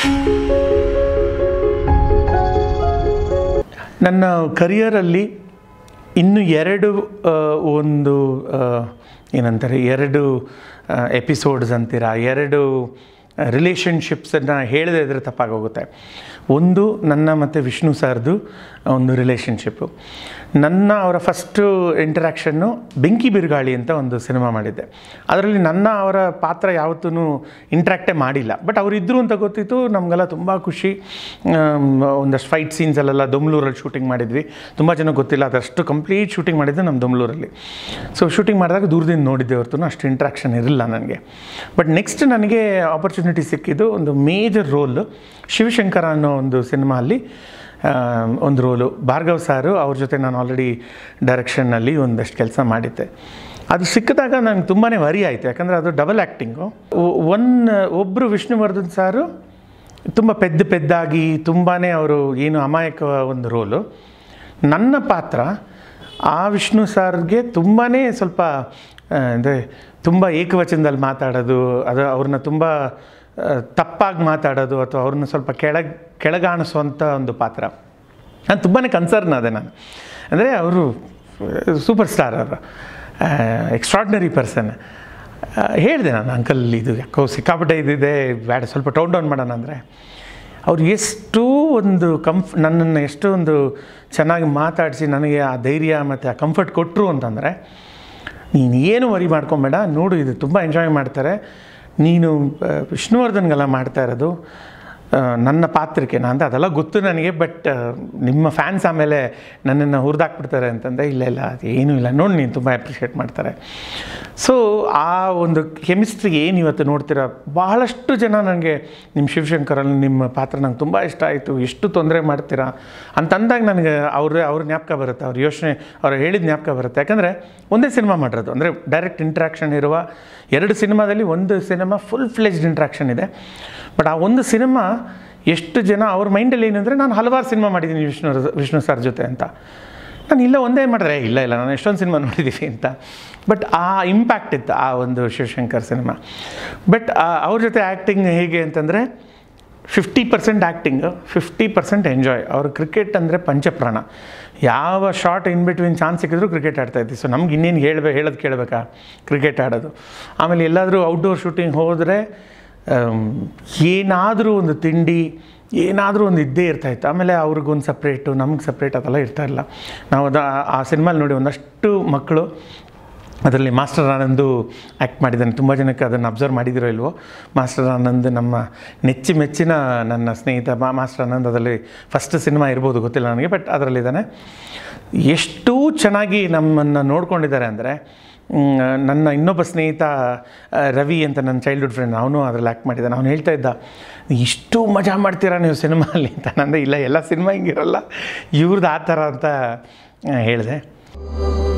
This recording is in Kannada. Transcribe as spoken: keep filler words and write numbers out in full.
ನನ್ನ ಕರಿಯರಲ್ಲಿ ಇನ್ನು ಎರಡು ಒಂದು ಏನಂತಾರೆ ಎರಡು ಎಪಿಸೋಡ್ಸ್ ಅಂತೀರಾ, ಎರಡು ರಿಲೇಷನ್ಶಿಪ್ಸನ್ನು ಹೇಳಿದ್ರೆ ಇದ್ರೆ ತಪ್ಪಾಗೋಗುತ್ತೆ. ಒಂದು ನನ್ನ ಮತ್ತು ವಿಷ್ಣು ಸರ್ದು ಒಂದು ರಿಲೇಷನ್ಶಿಪ್ಪು. ನನ್ನ ಅವರ ಫಸ್ಟು ಇಂಟರ್ಯಾಕ್ಷನ್ನು ಬೆಂಕಿ ಬಿರುಗಾಳಿ ಅಂತ ಒಂದು ಸಿನಿಮಾ ಮಾಡಿದ್ದೆ. ಅದರಲ್ಲಿ ನನ್ನ ಅವರ ಪಾತ್ರ ಯಾವತ್ತೂ ಇಂಟ್ರ್ಯಾಕ್ಟೇ ಮಾಡಿಲ್ಲ, ಬಟ್ ಅವರಿದ್ದರು ಅಂತ ಗೊತ್ತಿತ್ತು. ನಮಗೆಲ್ಲ ತುಂಬ ಖುಷಿ. ಒಂದಷ್ಟು ಫೈಟ್ ಸೀನ್ಸಲ್ಲೆಲ್ಲ ದೊಮ್ಲೂರಲ್ಲಿ ಶೂಟಿಂಗ್ ಮಾಡಿದ್ವಿ. ತುಂಬ ಜನ ಗೊತ್ತಿಲ್ಲ, ಅದಷ್ಟು ಕಂಪ್ಲೀಟ್ ಶೂಟಿಂಗ್ ಮಾಡಿದ್ದೆ ನಮ್ಮ ದೊಮ್ಲೂರಲ್ಲಿ. ಸೊ ಶೂಟಿಂಗ್ ಮಾಡಿದಾಗ ದೂರದಿಂದ ನೋಡಿದ್ದೆ ಹೊರತು ಅಷ್ಟು ಇಂಟ್ರಾಕ್ಷನ್ ಇರಲಿಲ್ಲ ನನಗೆ. ಬಟ್ ನೆಕ್ಸ್ಟ್ ನನಗೆ ಆಪರ್ಚುನಿಟಿ ಸಿಕ್ಕಿದ್ದು ಒಂದು ಮೇಜರ್ ರೋಲ್ ಶಿವಶಂಕರ ಅನ್ನೋ ಒಂದು ಸಿನಿಮಾ ಅಲ್ಲಿ ಒಂದು ರೋಲು. ಭಾರ್ಗವ್ ಸಾರು ಅವ್ರ ಜೊತೆ ನಾನು ಆಲ್ರೆಡಿ ಡೈರೆಕ್ಷನ್ನಲ್ಲಿ ಒಂದಷ್ಟು ಕೆಲಸ ಮಾಡಿದ್ದೆ. ಅದು ಸಿಕ್ಕಿದಾಗ ನನಗೆ ತುಂಬಾ ವರಿ ಆಯಿತು, ಯಾಕಂದರೆ ಅದು ಡಬಲ್ ಆ್ಯಕ್ಟಿಂಗು. ಒನ್ ಒಬ್ಬರು ವಿಷ್ಣುವರ್ಧನ್ ಸಾರು ತುಂಬ ಪೆದ್ದ ಪೆದ್ದಾಗಿ ತುಂಬಾ ಅವರು ಏನು ಅಮಾಯಕ ಒಂದು ರೋಲು. ನನ್ನ ಪಾತ್ರ ಆ ವಿಷ್ಣು ಸಾರ್ಗೆ ತುಂಬಾ ಸ್ವಲ್ಪ ಅಂದರೆ ತುಂಬ ಏಕವಚನದಲ್ಲಿ ಮಾತಾಡೋದು, ಅದು ಅವ್ರನ್ನ ತುಂಬ ತಪ್ಪಾಗಿ ಮಾತಾಡೋದು ಅಥವಾ ಅವ್ರನ್ನ ಸ್ವಲ್ಪ ಕೆಳಗೆ ಕೆಳಗಾಣಿಸುವಂಥ ಒಂದು ಪಾತ್ರ. ನಾನು ತುಂಬಾ ಕನ್ಸರ್ನ್ ಅದೇ ನಾನು. ಅಂದರೆ ಅವರು ಸೂಪರ್ ಸ್ಟಾರ್, ಅವರು ಎಕ್ಸ್ಟ್ರಾರ್ಡಿನರಿ ಪರ್ಸನ್. ಹೇಳಿದೆ ನಾನು, ಅಂಕಲ್ ಇದು ಯಾಕೋ ಸಿಕ್ಕಾಪಟ್ಟೆ ಇದಿದೆ, ಬೇಡ ಸ್ವಲ್ಪ ಟೌನ್ ಡೌನ್ ಮಾಡೋಣ ಅಂದರೆ. ಅವ್ರು ಎಷ್ಟು ಒಂದು ಕಂಫ್ ನನ್ನನ್ನು ಎಷ್ಟು ಒಂದು ಚೆನ್ನಾಗಿ ಮಾತಾಡಿಸಿ ನನಗೆ ಆ ಧೈರ್ಯ ಮತ್ತು ಆ ಕಂಫರ್ಟ್ ಕೊಟ್ಟರು ಅಂತಂದರೆ, ನೀನು ಏನು ವರಿ ಮಾಡ್ಕೊಬೇಡ, ನೋಡು ಇದು ತುಂಬ ಎಂಜಾಯ್ ಮಾಡ್ತಾರೆ, ನೀನು ವಿಷ್ಣುವರ್ಧನ್ಗೆಲ್ಲ ಮಾಡ್ತಾ ಇರೋದು ನನ್ನ ಪಾತ್ರಕ್ಕೆ ಅಂತ ಅದೆಲ್ಲ ಗೊತ್ತು ನನಗೆ, ಬಟ್ ನಿಮ್ಮ ಫ್ಯಾನ್ಸ್ ಆಮೇಲೆ ನನ್ನನ್ನು ಹುರಿದಾಕ್ಬಿಡ್ತಾರೆ ಅಂತಂದರೆ, ಇಲ್ಲ ಇಲ್ಲ ಅದು ಏನೂ ಇಲ್ಲ, ನೋಡಿ ನೀನು ತುಂಬ ಅಪ್ರಿಷಿಯೇಟ್ ಮಾಡ್ತಾರೆ. ಸೊ ಆ ಒಂದು ಕೆಮಿಸ್ಟ್ರಿ ಏನು ಇವತ್ತು ನೋಡ್ತೀರಾ, ಬಹಳಷ್ಟು ಜನ ನನಗೆ ನಿಮ್ಮ ಶಿವಶಂಕರಲ್ಲಿ ನಿಮ್ಮ ಪಾತ್ರ ನಂಗೆ ತುಂಬ ಇಷ್ಟ ಆಯಿತು, ಎಷ್ಟು ತೊಂದರೆ ಮಾಡ್ತೀರಾ ಅಂತಂದಾಗ ನನಗೆ ಅವ್ರ ಅವ್ರ ಜ್ಞಾಪಕ ಬರುತ್ತೆ, ಅವ್ರ ಯೋಚನೆ ಅವ್ರು ಹೇಳಿದ ಜ್ಞಾಪಕ ಬರುತ್ತೆ. ಯಾಕಂದರೆ ಒಂದೇ ಸಿನಿಮಾ ಮಾಡಿರೋದು, ಅಂದರೆ ಡೈರೆಕ್ಟ್ ಇಂಟ್ರಾಕ್ಷನ್ ಇರುವ ಎರಡು ಸಿನಿಮಾದಲ್ಲಿ ಒಂದು ಸಿನಿಮಾ ಫುಲ್ ಫ್ಲೆಜ್ಡ್ ಇಂಟ್ರಾಕ್ಷನ್ ಇದೆ. ಬಟ್ ಆ ಒಂದು ಸಿನಿಮಾ ಎಷ್ಟು ಜನ ಅವ್ರ ಮೈಂಡಲ್ಲಿ ಏನಂದರೆ, ನಾನು ಹಲವಾರು ಸಿನಿಮಾ ಮಾಡಿದ್ದೀನಿ ವಿಷ್ಣು ವಿಷ್ಣು ಸರ್ ಜೊತೆ ಅಂತ. ನಾನು ಇಲ್ಲ ಒಂದೇ ಮಾಡಿದ್ರೆ ಇಲ್ಲ ಇಲ್ಲ ನಾನು ಎಷ್ಟೊಂದು ಸಿನಿಮಾ ನೋಡಿದ್ದೀವಿ ಅಂತ. ಬಟ್ ಆ ಇಂಪ್ಯಾಕ್ಟ್ ಇತ್ತು ಆ ಒಂದು ಶಿವಶಂಕರ್ ಸಿನಿಮಾ. ಬಟ್ ಅವ್ರ ಜೊತೆ ಆ್ಯಕ್ಟಿಂಗ್ ಹೇಗೆ ಅಂತಂದರೆ, fifty percent acting, fifty percent enjoy. ಅವರು ಕ್ರಿಕೆಟ್ ಅಂದರೆ ಪಂಚಪ್ರಾಣ. ಯಾವ ಶಾರ್ಟ್ ಇನ್ ಬಿಟ್ವೀನ್ ಚಾನ್ಸ್ ಸಿಕ್ಕಿದ್ರು ಕ್ರಿಕೆಟ್ ಆಡ್ತಾಯಿದ್ವಿ. ಸೊ ನಮ್ಗೆ ಇನ್ನೇನು ಹೇಳ್ಬೇಕು, ಹೇಳೋದು ಕೇಳಬೇಕಾ, ಕ್ರಿಕೆಟ್ ಆಡೋದು. ಆಮೇಲೆ ಎಲ್ಲಾದರೂ ಔಟ್ಡೋರ್ ಶೂಟಿಂಗ್ ಹೋದರೆ ಏನಾದರೂ ಒಂದು ತಿಂಡಿ ಏನಾದರೂ ಒಂದು ಇದ್ದೇ ಇರ್ತಾಯಿತ್ತು. ಆಮೇಲೆ ಅವ್ರಿಗೊಂದು ಸಪ್ರೇಟು ನಮ್ಗೆ ಸಪ್ರೇಟ್ ಅದೆಲ್ಲ ಇರ್ತಾಯಿಲ್ಲ. ನಾವು ಅದು ಆ ಸಿನಿಮಾಲಿ ನೋಡಿ ಒಂದಷ್ಟು ಮಕ್ಕಳು ಅದರಲ್ಲಿ ಮಾಸ್ಟರ್ ಆನಂದು ಆ್ಯಕ್ಟ್ ಮಾಡಿದ್ದಾನೆ. ತುಂಬ ಜನಕ್ಕೆ ಅದನ್ನು ಅಬ್ಸರ್ವ್ ಮಾಡಿದಿರೋ ಇಲ್ವೋ, ಮಾಸ್ಟರ್ ಆನಂದ್ ನಮ್ಮ ನೆಚ್ಚಿ ಮೆಚ್ಚಿನ ನನ್ನ ಸ್ನೇಹಿತ ಮಾ ಮಾಸ್ಟರ್ ಆನಂದ್. ಅದರಲ್ಲಿ ಫಸ್ಟ್ ಸಿನಿಮಾ ಇರ್ಬೋದು, ಗೊತ್ತಿಲ್ಲ ನನಗೆ, ಬಟ್ ಅದರಲ್ಲಿದ್ದಾನೆ. ಎಷ್ಟು ಚೆನ್ನಾಗಿ ನಮ್ಮನ್ನು ನೋಡ್ಕೊಂಡಿದ್ದಾರೆ ಅಂದರೆ, ನನ್ನ ಇನ್ನೊಬ್ಬ ಸ್ನೇಹಿತ ರವಿ ಅಂತ ನನ್ನ ಚೈಲ್ಡ್ಹುಡ್ ಫ್ರೆಂಡ್, ಅವನು ಅದರಲ್ಲಿ ಆ್ಯಕ್ಟ್ ಮಾಡಿದ್ದಾನೆ. ಅವ್ನು ಹೇಳ್ತಾ ಇದ್ದ, ಇಷ್ಟು ಮಜಾ ಮಾಡ್ತೀರಾ ನೀವು ಸಿನಿಮಾಲ್ಲಿ ಅಂತ. ನಂದು ಇಲ್ಲ, ಎಲ್ಲ ಸಿನಿಮಾ ಹಿಂಗಿರಲ್ಲ, ಇವ್ರದ್ದು ಆ ಥರ ಅಂತ ಹೇಳಿದೆ.